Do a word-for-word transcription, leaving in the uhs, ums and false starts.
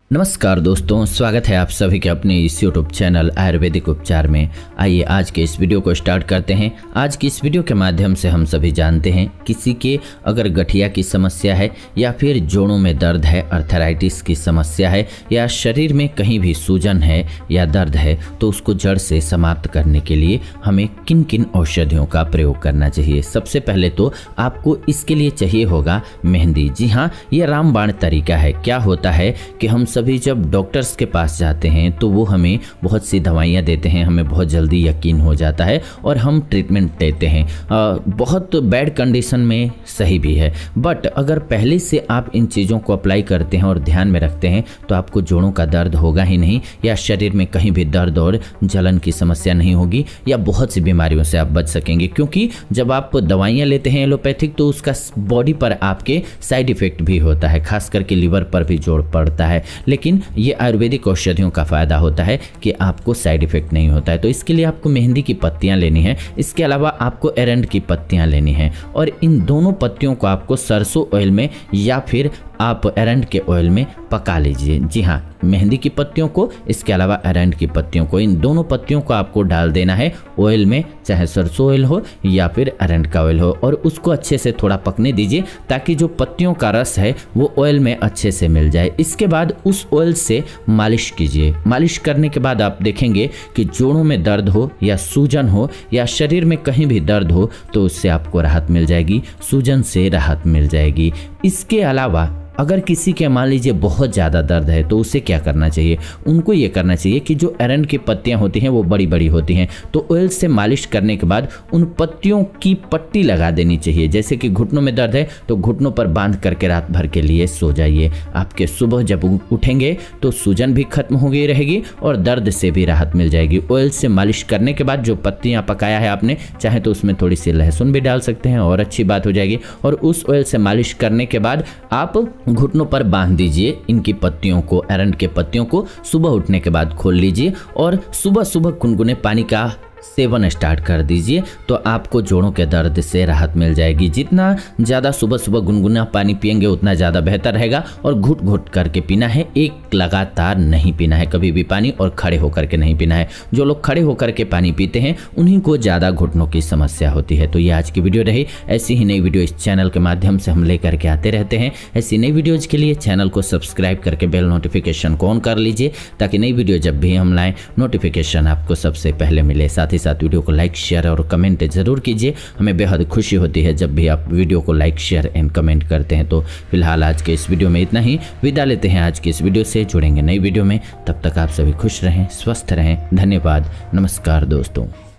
नमस्कार दोस्तों, स्वागत है आप सभी के अपने इस यूट्यूब चैनल आयुर्वेदिक उपचार में। आइए आज के इस वीडियो को स्टार्ट करते हैं। आज की इस वीडियो के माध्यम से हम सभी जानते हैं किसी के अगर गठिया की समस्या है या फिर जोड़ों में दर्द है, अर्थराइटिस की समस्या है या शरीर में कहीं भी सूजन है या दर्द है, तो उसको जड़ से समाप्त करने के लिए हमें किन किन औषधियों का प्रयोग करना चाहिए। सबसे पहले तो आपको इसके लिए चाहिए होगा मेहंदी। जी हाँ, ये रामबाण तरीका है। क्या होता है कि हम सभी जब डॉक्टर्स के पास जाते हैं तो वो हमें बहुत सी दवाइयाँ देते हैं, हमें बहुत जल्दी यकीन हो जाता है और हम ट्रीटमेंट लेते हैं। आ, बहुत बैड कंडीशन में सही भी है, बट अगर पहले से आप इन चीज़ों को अप्लाई करते हैं और ध्यान में रखते हैं तो आपको जोड़ों का दर्द होगा ही नहीं, या शरीर में कहीं भी दर्द और जलन की समस्या नहीं होगी, या बहुत सी बीमारियों से आप बच सकेंगे। क्योंकि जब आप दवाइयाँ लेते हैं एलोपैथिक तो उसका बॉडी पर आपके साइड इफेक्ट भी होता है, खास करके लीवर पर भी जोड़ पड़ता है। लेकिन ये आयुर्वेदिक औषधियों का फायदा होता है कि आपको साइड इफेक्ट नहीं होता है। तो इसके लिए आपको मेहंदी की पत्तियां लेनी है, इसके अलावा आपको एरंड की पत्तियां लेनी है, और इन दोनों पत्तियों को आपको सरसों ऑयल में या फिर आप एरंड के ऑयल में पका लीजिए। जी हाँ, मेहंदी की पत्तियों को, इसके अलावा एरंड की पत्तियों को, इन दोनों पत्तियों को आपको डाल देना है ऑयल में, चाहे सरसों ऑयल हो या फिर एरंड का ऑयल हो, और उसको अच्छे से थोड़ा पकने दीजिए ताकि जो पत्तियों का रस है वो ऑयल में अच्छे से मिल जाए। इसके बाद उस ऑयल से मालिश कीजिए। मालिश करने के बाद आप देखेंगे कि जोड़ों में दर्द हो या सूजन हो या शरीर में कहीं भी दर्द हो तो उससे आपको राहत मिल जाएगी, सूजन से राहत मिल जाएगी। इसके अलावा अगर किसी के मान लीजिए बहुत ज़्यादा दर्द है तो उसे क्या करना चाहिए, उनको ये करना चाहिए कि जो एरंड की पत्तियां होती हैं वो बड़ी बड़ी होती हैं, तो ऑयल से मालिश करने के बाद उन पत्तियों की पट्टी लगा देनी चाहिए। जैसे कि घुटनों में दर्द है तो घुटनों पर बांध करके रात भर के लिए सो जाइए। आपके सुबह जब उठेंगे तो सूजन भी खत्म हो गई रहेगी और दर्द से भी राहत मिल जाएगी। ऑयल से मालिश करने के बाद जो पत्तियाँ पकाया है आपने, चाहे तो उसमें थोड़ी सी लहसुन भी डाल सकते हैं और अच्छी बात हो जाएगी। और उस ऑयल से मालिश करने के बाद आप घुटनों पर बांध दीजिए इनकी पत्तियों को, एरंड के पत्तियों को। सुबह उठने के बाद खोल लीजिए और सुबह सुबह गुनगुने पानी का सेवन स्टार्ट कर दीजिए, तो आपको जोड़ों के दर्द से राहत मिल जाएगी। जितना ज़्यादा सुबह सुबह गुनगुना पानी पिएंगे उतना ज़्यादा बेहतर रहेगा, और घुट घुट करके पीना है, एक लगातार नहीं पीना है कभी भी पानी, और खड़े होकर के नहीं पीना है। जो लोग खड़े होकर के पानी पीते हैं उन्हीं को ज़्यादा घुटनों की समस्या होती है। तो ये आज की वीडियो रही। ऐसी ही नई वीडियो इस चैनल के माध्यम से हम लेकर के आते रहते हैं। ऐसी नई वीडियोज़ के लिए चैनल को सब्सक्राइब करके बेल नोटिफिकेशन को ऑन कर लीजिए ताकि नई वीडियो जब भी हम लाएँ नोटिफिकेशन आपको सबसे पहले मिले। साथ ही साथ वीडियो को लाइक शेयर और कमेंट जरूर कीजिए, हमें बेहद खुशी होती है जब भी आप वीडियो को लाइक शेयर एंड कमेंट करते हैं। तो फिलहाल आज के इस वीडियो में इतना ही, विदा लेते हैं आज की इस वीडियो से। जुड़ेंगे नई वीडियो में, तब तक आप सभी खुश रहें, स्वस्थ रहें। धन्यवाद, नमस्कार दोस्तों।